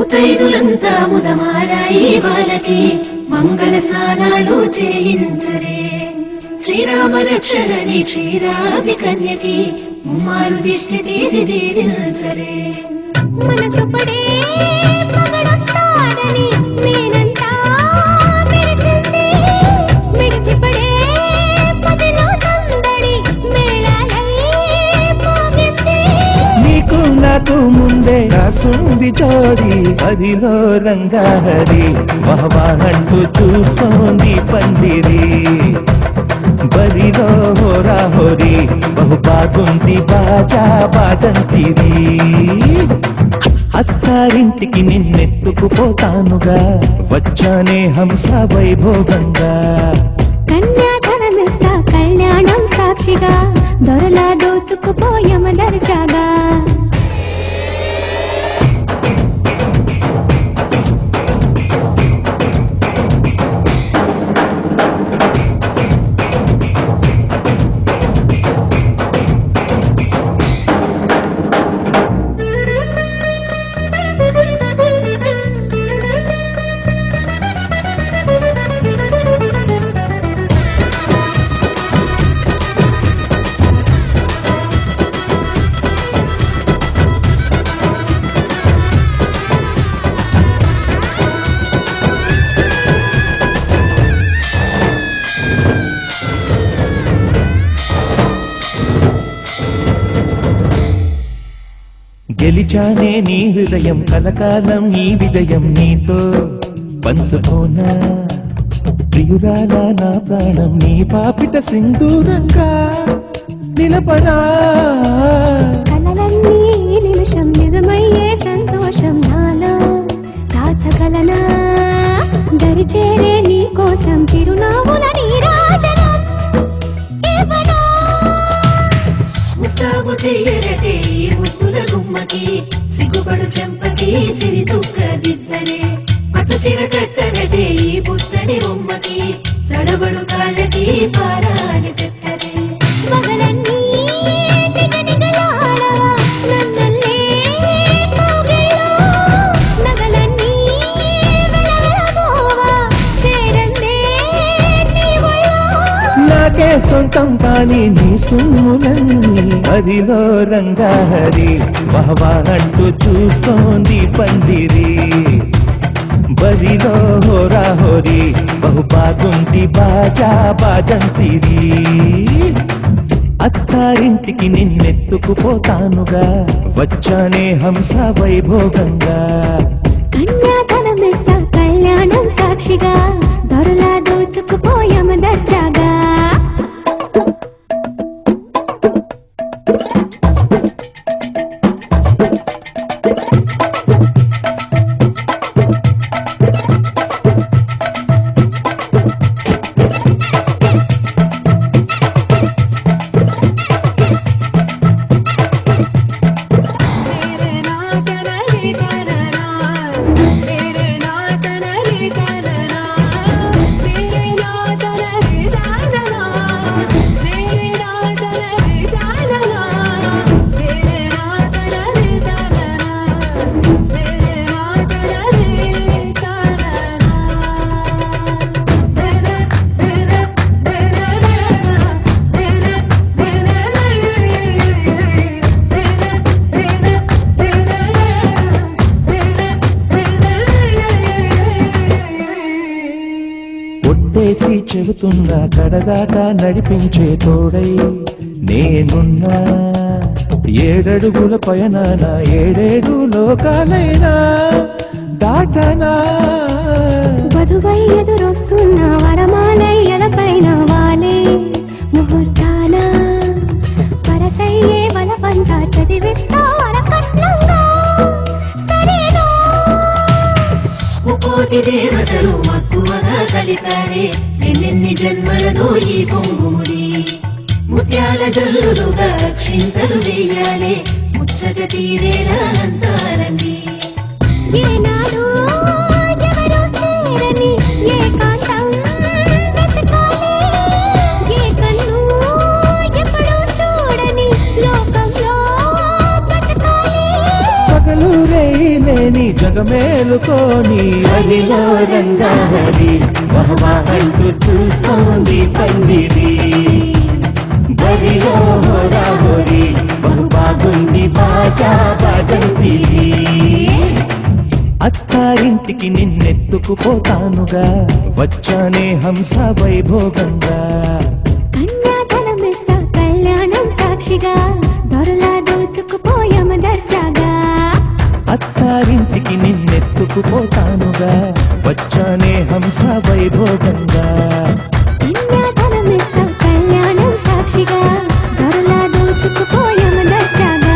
ముత్తైదులంతా ముదమారాయి బాలకి మంగళ స్నానాలు చేయించరే శ్రీరామ రక్షణని క్షీరాది కన్యకి ముమ్మారు దిష్టి తీసి దీవించరే మనసు పడే మగడొస్తాడని మేనంతా మెరిసింది మెరిసి పడే పదిలో సందడి మేళాలై మోగింది నీకు నాకు ముందే రాసుంది జోడి హరిలో రంగాహరి వహవాహంటూ చూస్తోంది పందిరి బరిలో హోరా హోరీ బహు బాగుంది బాజా బాజంతిరి అత్తారింటికి నిన్నెత్తుకుపోతానుగా వచ్చానే హంస వైభోగంగా కన్యాధనమిస్తా కళ్యాణం సాక్షిగా దొరలా దోచుకుపోయమ దర్జాగా గెలిచానే నీ హృదయం కలకాలం ఈ విజయం నీతో పంచుకోనా ప్రియురాల నా ప్రాణం నీ పాపిట సింధూరంగా నిలపనా కలలన్నీ నిమిషం నిజమయ్యే సంతోషం నాలో దాచగలనా దరిచేరే నీ కోసం చిరునవ్వుల నీరాజనం ముసాబు చెయ్యరటే ఈ ముద్దుల గుమ్మకి సిగ్గుపడు చెంపకి సిరి చుక్క దిద్దరే పట్టు చీర కట్టరటే ఈ పుత్తడి బొమ్మకి తడబడు కాళ్ళకి పారాడి తెట్టరే మగలన్నీ నిగనిగలాడవా నన్నల్లే కౌగిల్లో నగలన్నీ వెలవెలబోవా చేరందే నీ ఒళ్ళో నాకే సొంతం కాని నీ సుమ్ములన్నీ హరిలో రంగాహరి వహవాహంటూ చూస్తోంది పందిరి బరిలో హోరా హోరీ బహు బాగుంది బాజా బాజంతిరి అత్తారింటికి నిన్నెత్తుకుపోతానుగా వచ్చానే హంస వైభోగంగా కన్యాధనమిస్తా కళ్యాణం సాక్షిగా దొరలా దోచుకుపోయమ దర్జాగా ఒట్టేసి చెబుతున్నా కడదాకా నడిపించే తోడై నేనున్నా ఏడడుగుల పయనాన ఏడేడు లోకాలైనా దాటనా వధువై ఎదురొస్తున్న వరమాలై ఎలపైన వాలే ముహూర్తాన పరసయ్యే వలపంతా చదివిస్తా వరకట్నంగా సరేనా ముకోటి దేవతలు మక్కువగా కలిపారే ఎన్నెన్ని జన్మలతో ఈ పొంగుముడి ముత్యాల జల్లులుగా క్షింతలు వేయాలే ముచ్చట తీరేలా అంతారండి ఏనాడు ఎవరో చేరని ఏకాంతం వెతకాలి ఏ కన్ను ఎప్పుడూ చూడని లోకంలో బతకాలి పగలు రేయి నీ జగమేలుకోని హరిలో రంగహరి వహవా అంటూ చూస్తోంది పందిరి బరిలో హోరా హోరి బహు బాగుంది బాజా బాజంతి అత్తారింటికి నిన్నెత్తుకుపోతానుగా వచ్చానే హంస వైభోగంగా కన్యాధనమిస్తా కళ్యాణం సాక్షిగా దొరలా దోచుకుపోయామ దర్జాగా అత్తారింటికి నిన్నెత్తుకుపోతానుగా వచ్చానే హంస వైభోగంగా కన్యాధనమిస్తా కళ్యాణం సాక్షిగా దొరలా దోచుకుపోయామ దర్జాగా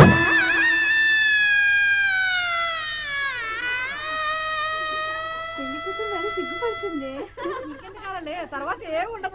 సిగ్గుపడుతుంది తర్వాత ఏం ఉండదు.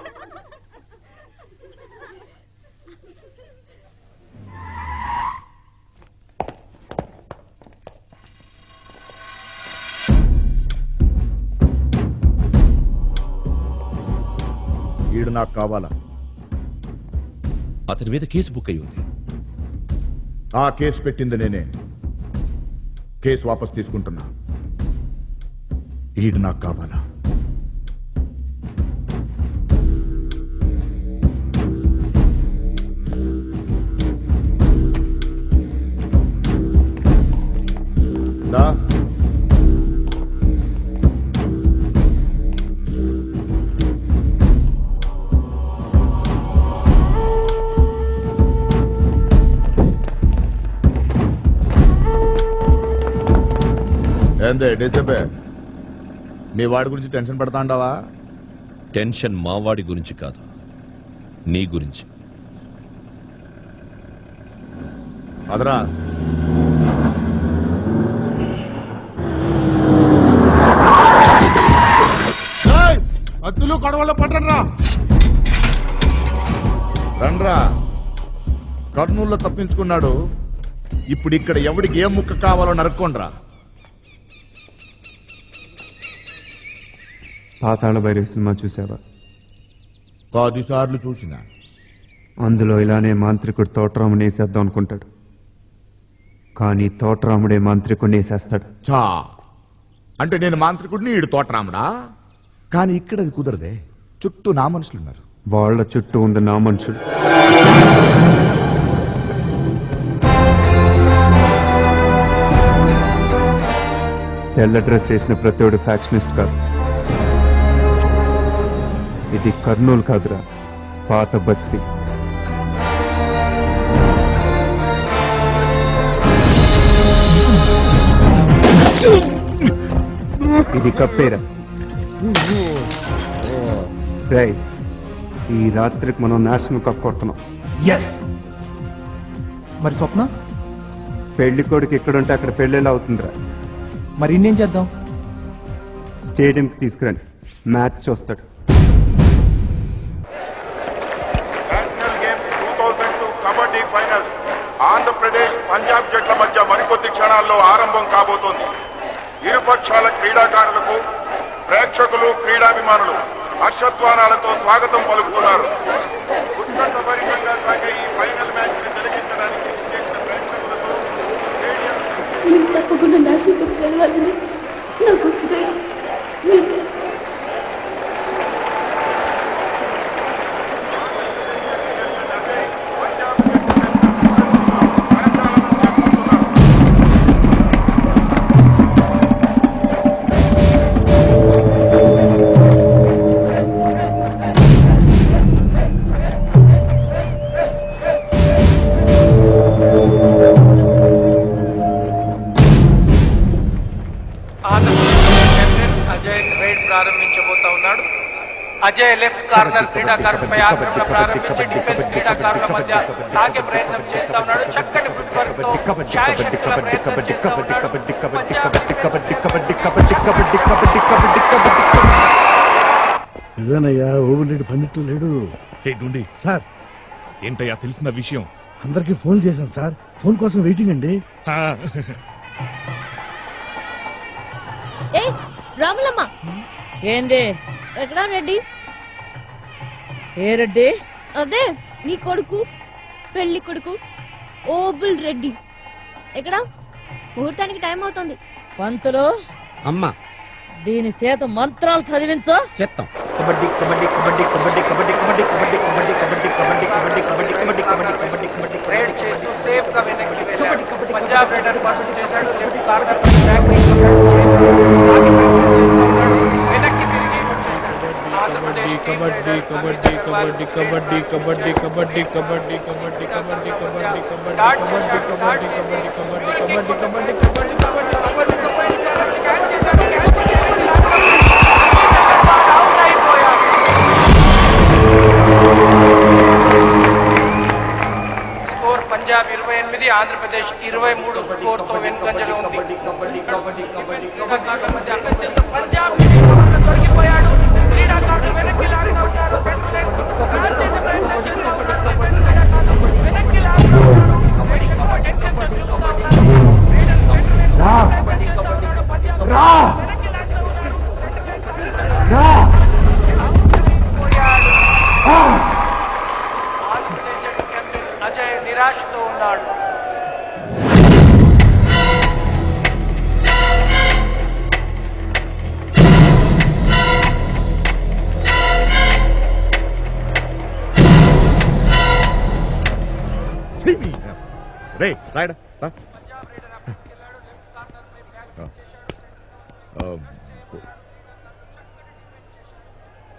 ఈడు నాకు కావాలా? అతని మీద కేసు బుక్ అయి ఉంది. ఆ కేసు పెట్టింది నేనే. కేసు వాపస్ తీసుకుంటున్నా. ఈడు నాకు కావాలా? దా ఏందే డేసేపే మీ వాడి గురించి టెన్షన్ పడతా ఉంటావా? టెన్షన్ మావాడి గురించి కాదు, నీ గురించి. అదరా అత్తులు కడవల్లో పట్టరా రండ్రా. కర్నూల్లో తప్పించుకున్నాడు. ఇప్పుడు ఇక్కడ ఎవడికి ఏ ముక్క కావాలో నరుక్కోండ్రా. పాతాళ భైరవి సినిమా చూసావా? 10 సార్లు చూసిన. అందులో ఇలానే మాంత్రికుడు తోటరాముని వేసేద్దాం అనుకుంటాడు, కానీ తోటరాముడే మాంత్రికుడిని వేసేస్తాడు. చా అంటే నేను మాంత్రికుడిని, ఈడు తోటరాముడా? కానీ ఇక్కడ అది కుదరదే. చుట్టూ నా మనుషులున్నారు. వాళ్ళ చుట్టూ ఉంది నా మనుషులు. తెల్ల డ్రెస్ వేసిన ప్రతివాడు ఫ్యాక్షనిస్ట్ కాదు. ఇది కర్నూలు కాదురా, పాత బస్తీ. ఇది కప్పేరా. రేయ్, ఈ రాత్రికి మనం నేషనల్ కప్ కొడుతున్నాం. ఎస్. మరి స్వప్న పెళ్లి కొడుకు ఎక్కడుంటే అక్కడ పెళ్ళేలా అవుతుందిరా. మరి ఇంకేం చేద్దాం? స్టేడియంకి తీసుకురండి, మ్యాచ్ చూస్తాడు. National games 2002 kabaddi final Andhra Pradesh Punjab జట్ల మధ్య మరికొద్ది క్షణాల్లో ఆరంభం కాబోతోంది. ఇరుపక్షాల క్రీడాకారులకు ప్రేక్షకులు, క్రీడాభిమానులు హర్షధ్వానాలతో స్వాగతం పలుకుతున్నారు. ఉత్కంఠభరితంగా సాగే ఈ ఫైనల్ మ్యాచ్ ని తిలకించడానికి చేసిన ప్రేక్షకులతో నేను తప్పకుండా నేషనల్ కప్ గెలవాలని నా గొప్పగా అజయ్ లెఫ్ట్ కార్నర్ క్రీడాకారులపై ఆక్రమణ ప్రారంభించి డిఫెన్స్ క్రీడాకారుల మధ్య తాగే ప్రయత్నం చేస్తా ఉన్నాడు. చక్కటి ఫుట్ వర్క్ తో శాయశక్తుల ప్రయత్నం చేస్తా ఉన్నాడు. నిజానయ్యా, ఓబుల్ రెడ్డి పండిట్లు లేడు. సార్ ఏంటయ్యా తెలిసిన విషయం? అందరికి ఫోన్ చేశాను సార్. ఫోన్ కోసం వెయిటింగ్ అండి. రాములమ్మ ఏంది? ఎక్కడా రెడ్డి? ఏ రెడ్డి? అదే నీ కొడుకు, పెళ్లి కొడుకు ఓబుల్ రెడ్డి. ఎక్కడా? ముహూర్తానికి టైం అవుతుంది. పంతులు అమ్మా దీని చేత మంత్రాలు చదివించు. చెప్తాం. కబడ్డీ కబడ్డీ కబడ్డీ కబడ్డీ కబడ్డీ కబడ్డీ కబడ్డీ కబడ్డీ కబడ్డీ కబడ్డీ కబడ్డీ కబడ్డీ కబడ్డీ కబడ్డీ కబడ్డీ రేడ్ చేస్తూ సేఫ్ గా వెనక్కి వెళ్ళాడు. పంజాబ్ రైడర్ పాస్ చేశాడు. లెఫ్ట్ కార్నర్ ట్రాక్ ని వెనక్కి తిరిగి వచ్చేశాడు. ఆంధ్రప్రదేశ్ కబడ్డీ కబడ్డీ కబడ్డీ కబడ్డీ కబడ్డీ కబడ్డీ కబడ్డీ కబడ్డీ కబడ్డీ కబడ్డీ కబడ్డీ కబడ్డీ కబడ్డీ కబడ్డీ కబడ్డీ స్కోర్ పంజాబ్ 28, ఆంధ్రప్రదేశ్ 23 స్కోర్ తో వెనుకంజలో ఉంది. పంజాబ్ దొరికిపోయాడు. క్రీడాకారుడు వెనక్కి లాగుతూ ఉన్నాడు. వెనక్కి లాగుతూ ఆంధ్రప్రదేశ్ జట్టు కెప్టెన్ అజయ్ నిరాశతో ఉన్నాడు. రే రాయడా